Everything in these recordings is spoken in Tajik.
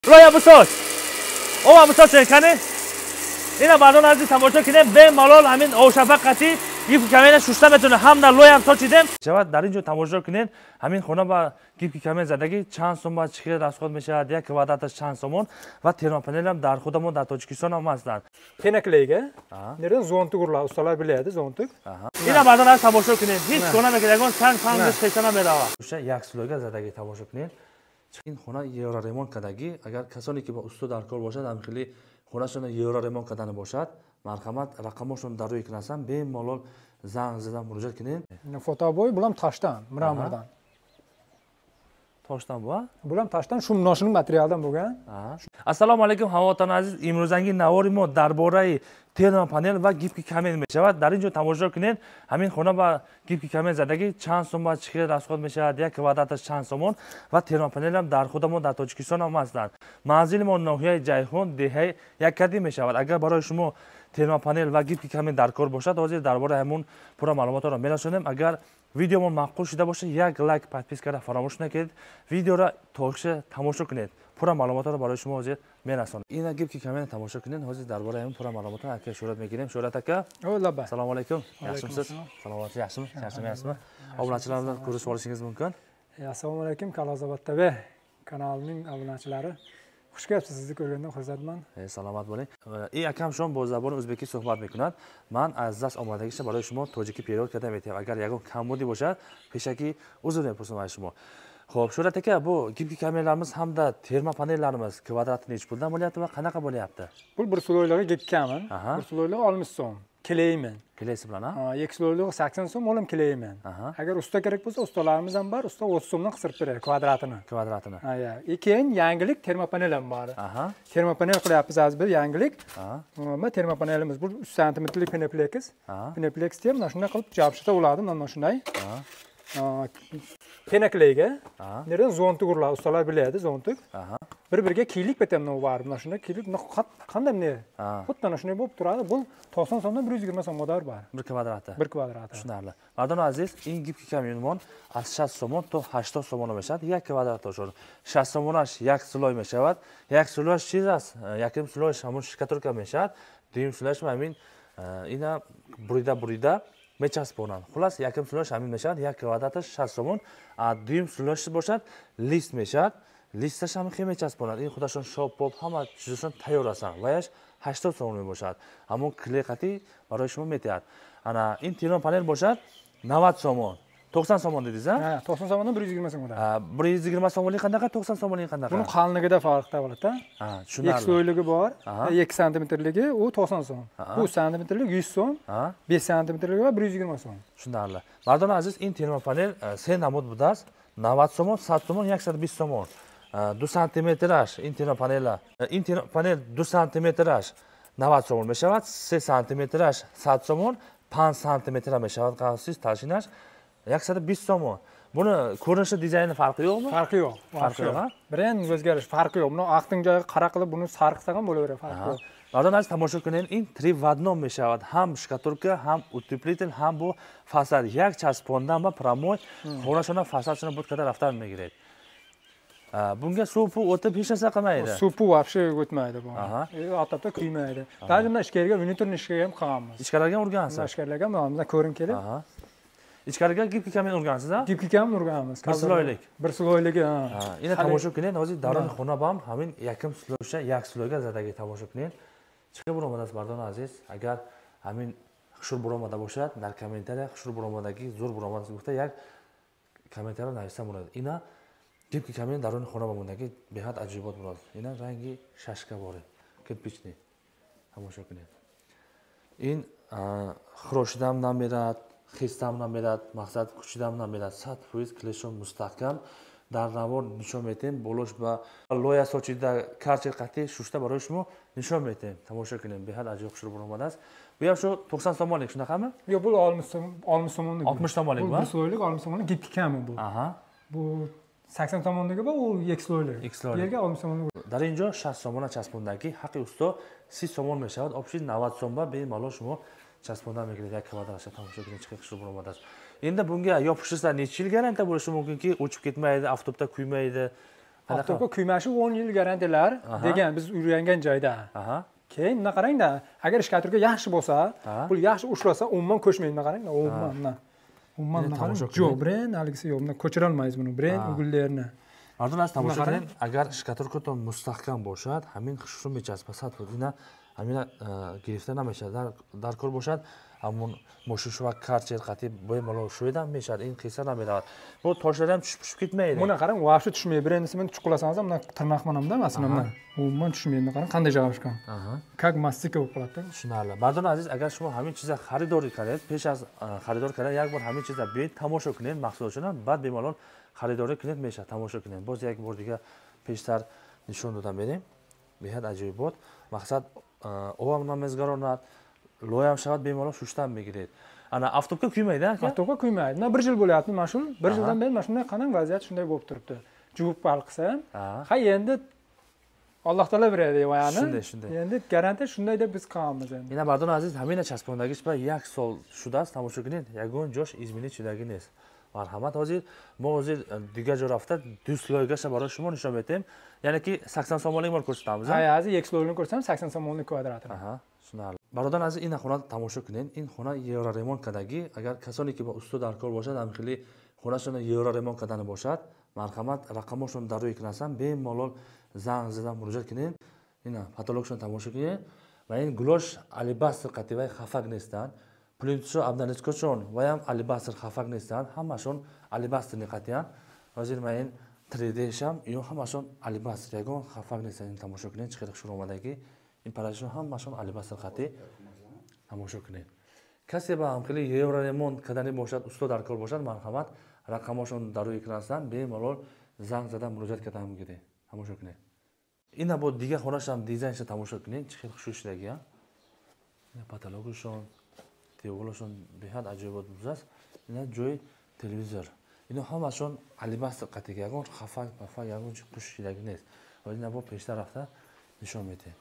رویا بساز او بساز کنه اینا مردم عزیز تماشا کنیم به مالال همین اوشفق قطعی گیف کمین شوشته میتونه هم در لوی هم ساچیدیم شود در اینجا تماشا کنین همین خونه با گیف کمین زدگی چند سوم با چخیر راسخود میشه یک کوادراتش چند سومون و ترماپانل هم در خودمون در تاجیکستان هم هستند پنکلیگه نرد زونتو گرلا استالار بلیده زونتو اینا مردم عزیز تماشا کنین هیچ کنه میگن سنگ فنگش خیشتن میداوا یک سلوگه زدگی تماشا کنین این خونه یورا ریمون کردگی اگر کسانی که با استو در کار باشد هم خیلی خونهشون یورا ریمون کردن باشد مرحمت رقمشون در روی کنسن به مالال زنگ زدن مراجعه کنین فوتابوی بولم تاشتان مرامردان تاشتان با بولم تاشتان شوم ناشون ماتریالدان بوگن السلام علیکم هموطنان عزیز امروزنگی نواری ما درباره ترماپانل و گیف کمین میشود در اینجا تماشا کنین همین خونه با گیف کمین زدگی چند سوم با چخیر راسخود میشه یک کوادراتش چند سومون و ترماپانل هم در خودمون در تاجیکستان هم هستند منزل ما ناحیه جیهون دهه یک کدی میشود اگر برای شما ترماپانل و گیف کمین در کار باشد حاضر درباره همون پورا معلومات را میرسونیم اگر ویدیومون معقول شده باشه یک لایک پادپیس کرده فراموش نکنید ویدیو را تماشا کنید پورا معلومات را برای شما حاضر میرسونم این گیف کمین تماشا کنید حاضر درباره همون پورا معلومات را که شورت میگیریم شورت اکا سلام علیکم yaxshimisiz salomat yaxshimi yaxshimi obunachilardan ko'rish olishingiz mumkin assalomu alaykum kalozobod tv kanalining obunachilari xush kelibsiz sizni ko'rgandan xursandman salomat bo'ling این akam شما با زبان ازبکی صحبت میکند من از دست آمدگیش برای شما تاجیکی پیروز کرده میتونم اگر یگان کمبودی باشد پیشکی عذر میپرسم از شما خب شورت که bu گیف کمینlarimiz hamda termopanellarimiz kvadrat necha puldan bo'lyapti va qanaqa bo'lyapti bu bir sloylarga 2 kamin bir sloylar 60 so'm kelayman kelaysiz bilan ha iki sloylar 80 so'm olim kelayman agar usta kerak bo'lsa ustalarimiz ham bor usta 30 so'mdan qisirib beradi kvadratini keyin yangilik termopanel ham bor termopanel qilyapmiz hozir biz yangilik mana termopanelimiz bu 3 santimetrlik penaplex deb mana shunday qilib jabshita bo'ladi mana shunday penaklayga nereden zontuk urlar ustalar biladi zontuk bir-biriga kiylik betemni var mana shunday kiylik qanday ne xuddi mana shunday bo'lib turadi bu 90 so'mdan 120 so'm modar bor 1 kvadrati tushunarli mardon aziz in gip kamyonmon az 60 so'mon to 80 so'mon میشد 1 kvadrat شد 60 so'monash 1 sloy میشود 1 sloyش چیز است یکم sloyش همون شکاتورکا میشد دویم sloyش همین اینا بریده میچسبونن خلاص یکم سلوش همین میشد 1 kvadratش 60 سومون دویم سلوش باشد لیست میشد لیستش هم خیلی میچسبونن این خودشون شاپ همه چیزشون تیار هستن وایش 80 سومون میباشد همون کلیقتی برای شما میتید انا این ترماپانل باشد 90 سومون 90 so'mon dedingiz ha 90 so'mondan 120 so'm bo'ladi 120 so'mlik qanaqa 90 so'mlik qanaqa buni qalinligida farq bo'ladi ha tushunarli x sloyligi bor 2 santimetrligi u 90 so'm bu santimetrlik 100 so'm 5 santimetrligi va 120 so'm tushunarli mardon aziz in termopanel se namud budas 90 so'mon 100 so'mon 120 so'mon 2 santimetrash in termopanel 2 santimetrash 90 so'mon میشود 3 santimetrash 100 so'mon 5 santimetr میشود قاسیس تاشینش 120 so'mon buni ko'rinishi dizayni farqi yo'qmi farqi yo'q birin o'zgarish farqi yo'q buni aqting joyiga qara qilib buni sarqisa ham bo'laveradi farqi yo'q mardon aziz tomosha qiling in 3 в одном میشود ham shkaturka ham утеплитель ham bu fasad یک چسباندن و پراموی خونه‌شون فسادشون بود کده رفتن میگیرید bunga suv o'tib hech narsa qilmaydi suv вообще o'tmaydi bu otabda kuymaydi ta'zimda ichkariga monitorni ishga ham qilamiz ichkariga urgansiz ichkariga bizdan ko'rin kelib ichkariga gip kamin urgansiz a gip kamin urganmiz bir sloyligi ina tomosha qiling hozir daroni xona ham hamin yakim sloysha yak sloyga zadagi tomosha qiling chiqib buromadasiz mardon aziz agar hamin xushur buromada boshlad dar kommentariya xushur buromadagi zo'r buromadasi gufta yak kommentariya navishsam bo'ladi ina gip kamin daroni xona bo'mdagi behad ajibot bo'ladi ina rangi shashka bor kirpichni tomosha qiling in xroshdam nam berad خیستم نمیداد مقصد کشیدم نمیداد 100% کلیشون مستحکم در نوار نشون میتیم بولوش با لویا سوچیده کارچ قطعی شوشته برای شما نشون میتیم تماشا کنیم به حد عجیب خوشو برآمده است بیا شو 90 so'mlik shunaqami yo'q bu 60 so'mlik 60 so'mlik bu bir sloylik 60 so'mlik gipki kami bu bu 80 so'mligi bu u x sloylik yerga 60 so'mlik در اینجا 60 so'mona چسبوندگی حق اوستا 30 so'mon میشود آبشید 90 so'm با به مالا شما چسبوندن میگیرید یک kvadratcha تماشا کنید چقدر خوشو برآمده است endi bunga yopishtirsa necha yil garantiya bo'lishi mumkinki o'chib ketmaydi avtobusda kuymaydi Avtobga kuymashi 10 yil garantiyalar degan biz uylangan joyda. Keyin buni qarang-da, agar ishkaturga yaxshi bo'lsa, bu yaxshi ushlasa, umuman ko'chmaydi, qarang-da, umuman. Umuman yo'q, brend haligisi yo'q, buni ko'chira olmaysiz buni, brend ugullarni. Mardon az tomosha qiling, agar ishkaturka to mustahkam bo'lsa, hamin xushrum bechas pasat bo'lsa, hamina giriftan hamisha darkor bo'lsa, hamon moshish va karcher qatib bemalol shudan meshar, in qiysa ham beradi. Bu toshlar ham tushib ketmaydi. Buni qarang, vaqti tushmaydi. Brendni men chuqulasangiz ham, buni tirnoq manamda, masalan, umuman tushmaydi. Qarang, qanday joylashgan. Как mastika bo'lib qoladi. Tushunarli. Mardon aziz, agar shuma hamin chizga xaridor qiling, pesh az xaridor qiling, yak bor hamin chizga be tomosha qiling, maqsad uchun ham bad bemalol xaridori qiling, mesha tomosha qiling. Boz yak bor degan peshtar nishon dodam berdim. Behad ajoyib bo'ldi. Maqsad ovam namazgaronlar loyam shavat bemalol shushdan begiradi. Ana avtobga kuymaydi, aka? Avtobga kuymaydi. Mana 1 yil bo'lyapti mana shu. 1 yildan beri mana shunday qanday vaziyat shunday bo'lib turibdi. Juvib qilsam, ha endi Alloh taolo beradi yani. Shunday. Endi garantiya shunday deb biz qilamiz endi. Ina Mardon aziz, hamina chaspondagi spa yak sol shudas tomosha qiling, yagon josh izmini chidaginiz. Marhamat hozir, men hozir diga jorafta Dusloyga sabara shuma nishon betem. Ya'ni ki 80 so'mlik bor ko'rsatamiz. Ha, hozir X-loyni ko'rsam 80 so'mlik kvadratini. Tushunarli. Barodan aziz, ina xona tomosha qiling. In xona Euro remontkadagi, agar kasoni ki ba usto darkor bo'lsa, ham xili xonasini Euro remontkadani bo'lsa, marhamat raqamosini darrov eklansam, bemalol zang zidan murojaat qiling. Ina patologshon tomosha qiling. Va in glosh alibastr qativay xafagnesdan, plyutso abdaniskochon va ham alibastr xafagnesdan, hammashon alibastrni qatiyan. Hozir men 3D sham, yo hammashon alibastr yagon xafagnesdan tomosha qiling, chiqariq shuromadagi imparashon hammashon alibastr qati tomosha qiling. Kasiba ham xili Euro remont kadani bo'lsa, usto darkor bo'lsa, marhamat raqamosini darrov ekransdan bemalol zang zadan murojaat qilamiz dedi. Tomosha qiling. Ina bu diga xonasham dizayncha tomosha qiling, chiqib shu ishdagi ha. Ina patologishon, teoloshon behad ajoyib bo'ldi. Ina joy televizor. Ina hammashon alibastr qatiga yagon xafa yagon chiqish ishdagi nes. Ina bu pesh tarafda nishon berdi.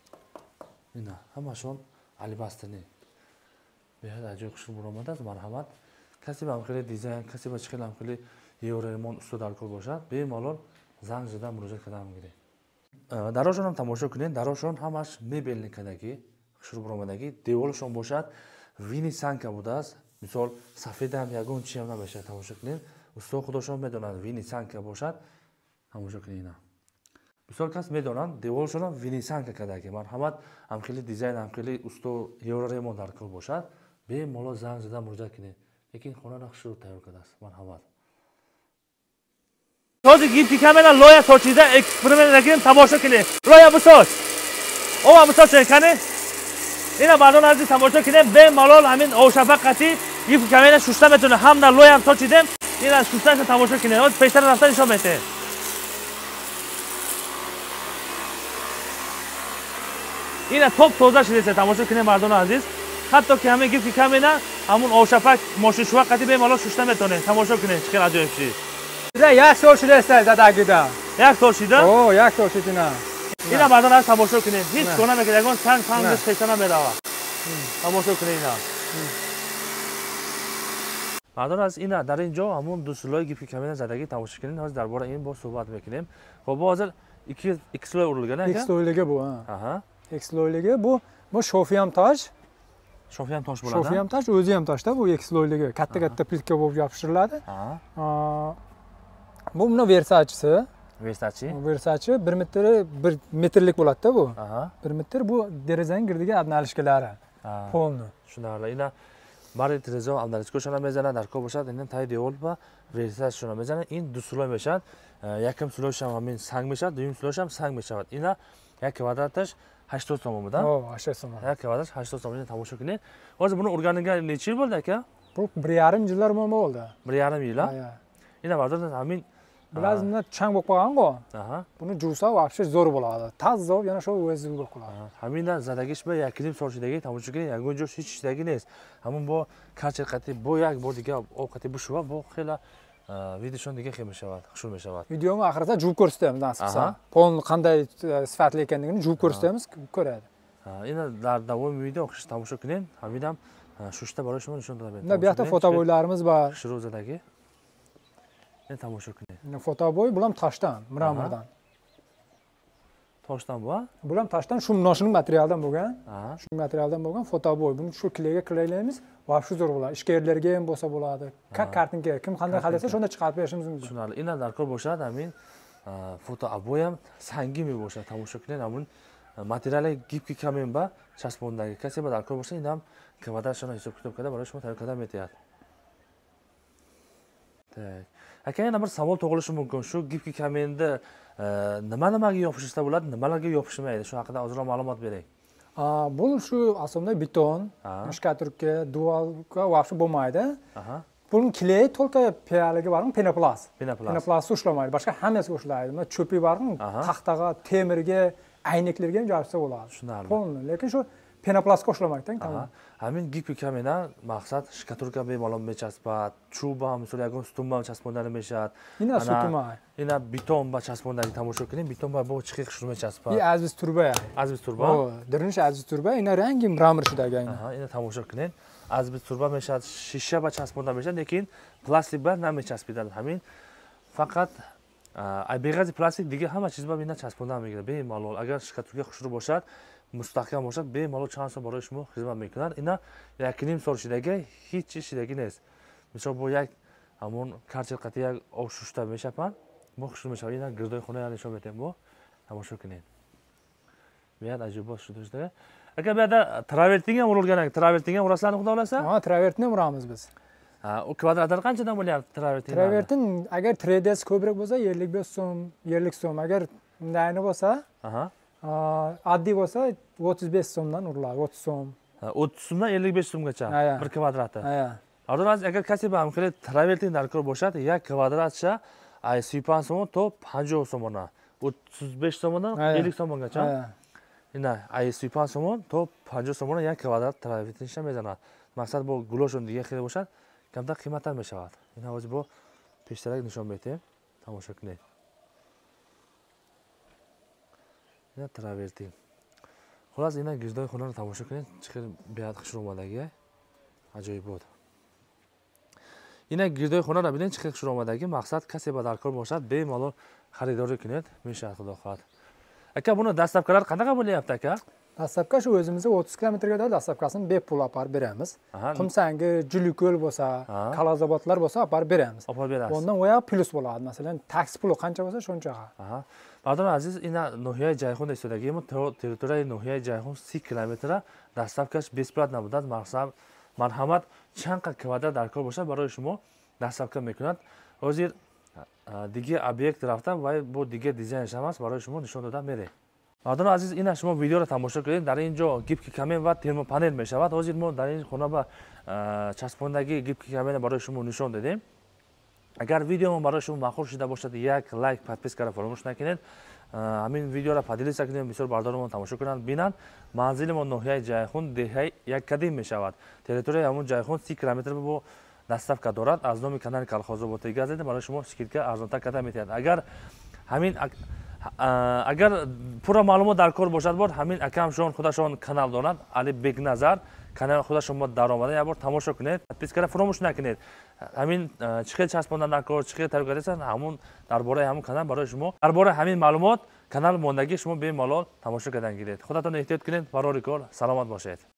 Ina hammashon alibastrni. Behad ajoyib qushib bo'lamadaz, marhamat. Kasiba ham xili dizayn, kasiba chiqilam xili Euro remont usto darkor bo'lsa, bemalol zang zidan murojaat qilamiz dedi. Daroshon ham tomosha qiling, daroshon hamash mebelnikadagi, xushro'madagi devolshon bo'lsa, vinisanka bo'das. Misol, safedam yagon chiyamdan bo'lsa tomosha qiling. Usto xudoshon medonadi vinisanka bo'lsa, tomosha qiling. Misol kas medonan devolshon ham vinisanka kadagi. Marhamat, ham xili dizayn, ham xili usto Euro remont darkor bo'lsa, bemalol zang zidan murojaat qiling. Lekin xonani xushro'd tayyor qilasiz. Marhamat. Hozir gipki kamera loya sochida eksperimentlarni tomosha qiling. Loya bu soch. Ova bu soch qani? Ina Mardon aziz tomosha qiling. Bemalol hamin o'shafa qati gipki kamera shushta metuni hamda loya sochidem. Ina shushta tomosha qiling. Hozir peshtar rafta nishon bete. Ina top toza shidese tomosha qiling Mardon aziz. Hatto ki hamin gipki kamera hamun o'shafa moshishuva qati bemalol shushta metuni tomosha qiling. Chiqar ajoyib ish. Yak sochida zadagida. Yak sochida? O, yak sochidina. Ina Mardon aziz tomosha qiling. Hech ko'rmagan yagon sang peshana berava. Tomosha qiling. Mardon aziz ina در اینجا همون دوسلای گیپی کاملا زدگی tomosha qiling. Hozir darbora این با صحبت میکنیم. خب hozir 2 xloy urilgan ekan. Xloyligi bu, ha. Aha. Xloyligi bu shofiyam tosh. Shofiyam tosh bo'ladi. Shofiyam tosh, o'zi ham toshda bu xloyligi. Katta plitka bo'lib yopishtiriladi. Bu buni Versachisi. Versace 1 metr 1 metrlik bo'ladi-da bu. 1 metr bu derazaning girdiga abnalishkalari. Polni. Tushunarli. Ina bari deraza abnalishka shuna mezana darko bo'ladi. Endi tay devol va Versace shuna mezana in dusuloy meshad. Yakim suloy ham men sang meshad, duyum suloy ham sang meshad. Ina 1 kvadratash 80 so'mda. O, 80 so'm. 1 kvadrat 80 so'mdan tomosha qiling. Hozir buni o'rganiga necha yil bo'ldi aka? Bu 1,5 yillar bo'ldi. 1,5 yil, ha? Ina Mardon amin bilazimda chang bo'lib qolgan-ku. Buni juvsa вообще zo'r bo'ladi. Tazzo yana shu o'zi bo'lib qoladi. Hamindan zadagi ish bilan yakilim sochidagi tomosha qiling, yagon jo'sh hech ishdagi nes. Hamon bu karcher qati bu yak bu degan ovqati bu shuva bu xila videoshon degan xil meshavat, xushul meshavat. Videoni oxirida juvib ko'rsatamiz nasib qilsa. Polni qanday sifatli ekanligini juvib ko'rsatamiz, ko'radi. Endi davom video o'qish tomosha qiling. Hamidam shushta borishimni nishon beradi. Bu yoqda fotoboylarimiz bor. Shirozadagi این تماشا کنید. فوتابوی بولم تاشتان مرامردان. Toshdan bu? Bular toshdan shu noshining materialdan bo'lgan. Shu materialdan bo'lgan fotoboy. Buni shu klayga klaylaymiz. Va shu zo'r bo'ladi. Ishkerlarga ham bo'lsa bo'ladi. Kartinka kim qanday xalasa shunda chiqarib berishimiz mumkin. Tushunarli. Ina darkor bo'ladi, amin. Fotoboy ham sangimi bo'ladi. Tomosha qiling, amin. Materiali gibki kamen ba chasbondagi kaseba darkor bo'lsa, ina ham kvadrat shuna hisob kitobda borish shuma tariqadan metyapti. Tak. Aka yana bir savol tug'ilishi mumkin. Shu gibki kamenni nimaga yopishsa bo'ladi, nimalarga yopishmaydi? Shu haqida ozroq ma'lumot bering. Bu shu aslida beton, shkaturka, dualka vaqti bo'lmaydi. Bunun kley to'lqa piyaliga bormi, penoplast. Penoplast ushlamaydi. Boshqa hammasi ushlaydi. Mana cho'pi bormi, taxtaga, temirga, aynaklarga ham jabsa bo'ladi. Tushunarli. Lekin shu penoplastga ushlamaydi, tamom. Hamın gibki kamena maqsad shkaturka bemalol mechaspat, chuba misolyago stumba chaspondan meshat. Ina sutuma. Ina beton ba chaspondan tamosha qiling, beton ba bu chiqiq shurma chaspat. I azbiz turba. Azbiz turba. O, dirinish azbiz turba, ina rangi mramir shidagi ina. Ina tamosha qiling. Azbiz turba meshat, shisha ba chaspondan meshat, lekin plastik ba nam mechaspidal. Hamın faqat beg'azi plastik degan hamma chiz ba mina chaspondan megadi. Bemalol agar shkaturka xushru bo'lsa, mustahkam bo'lsa, bemalol chansa borishmi xizmat qiladi. Ina yakinim sorishidagi hech ishidagi emas. Misol bu yak hamon kartel qatiya o'xshashda meshapan. Bu xushmesha ina girdoy xonani nishon etem bu. Tomosha qiling. Bu yer ajoyib shudizda. Aka bu yerda traverting ham urilgan, traverting ham uraslarni xudo xolasa? Ha, travertni uramiz biz. U kvadratlar qanchadan bo'lyapti traverting? Travertin agar 3D ko'proq bo'lsa 55 so'm, 50 so'm. Agar undayni bo'lsa, oddiy bo'lsa 35 so'mdan uriladi, 30 so'm. 30 so'mdan 55 so'mgacha bir kvadrati. Adoraz agar kasiba ham qilib traverting darkor bo'lsa, ya kvadratcha ay sipan so'm to 50 so'mona. 35 so'mdan 50 so'mgacha. Ina ay sipan so'm to 50 so'mona ya kvadrat traverting shamezana. Maqsad bu guloshon degan xil bo'lsa, kamda qiymat ham bo'ladi. Ina o'zi bu peshtarak nishon berdim. Tomosha qiling. Ya traverting. Xolos ina gizdoy xonani tomosha qiling, chiqib bayat qishromadagi ajoyib bo'ldi. Ina gizdoy xonani bilan chiqib qishromadagi maqsad kaseba darkor bo'lsa, bemalol xaridorlik qiladi, mesha xudo xohlasa. Aka buni dastlabkalar qanaqa bo'lyapti aka? Dastlabka shu o'zimizga 30 kilometrga dastlabkasini bepul olib beramiz. Qumsangi, Juliko'l bo'lsa, Kalazobodlar bo'lsa olib beramiz. Ondan oyoq plus bo'ladi. Masalan, taksi puli qancha bo'lsa shunchaga. Pardon aziz, ina Nohiya Jayxon istedagi territoriya Nohiya Jayxon 6 kilometr dastlabkash бесплатно bo'ladi. Maqsad marhamat chanqa kvadrat darkor bo'lsa, baroy shuma dastlabka mekunat. Hozir dige obyekt tarafdan va bu dige dizayn emas, baroy shuma nishon dodam bering. Pardon aziz, ina shuma videoni tomosha qiling. Dar injo gibki kamen va termopanel meshavat. Hozir men dar injo xonaba chaspondagi gibki kamen baroy shuma nishon dedim. Agar videom baroy shuma ma'qul shida bo'lsa, yak like, подпискаро фаромӯш накунед. Ҳамин видеоро поделиться кунед, бисёр бардоримон тамошо кунанд, бинанд. Манзилимон Ноҳияи Ҷайхун деҳаи Яккадим мешавад. Территорияи ҳамон Ҷайхун 30 километр бо доставка дорад. Аз номи канали Колхозоботи газета барои шумо скидка арзонтар карда метавонад. Агар пура маълумот дар кор бошад, бор ҳамин акам шон худашон канал дорад, Али Бекназар канал худашон мо дар омада, як бор тамошо кунед, подпискаро фаромӯш накунед. Ҳамин чихел часпондан дар кор, чихел таргатисан, ҳамон дар бораи ҳамон канал барои шумо, дар бораи ҳамин маълумот канал мондагӣ шумо бемалол тамошо кардан гиред. Худатон эҳтиёт кунед, барори кор саломат бошед.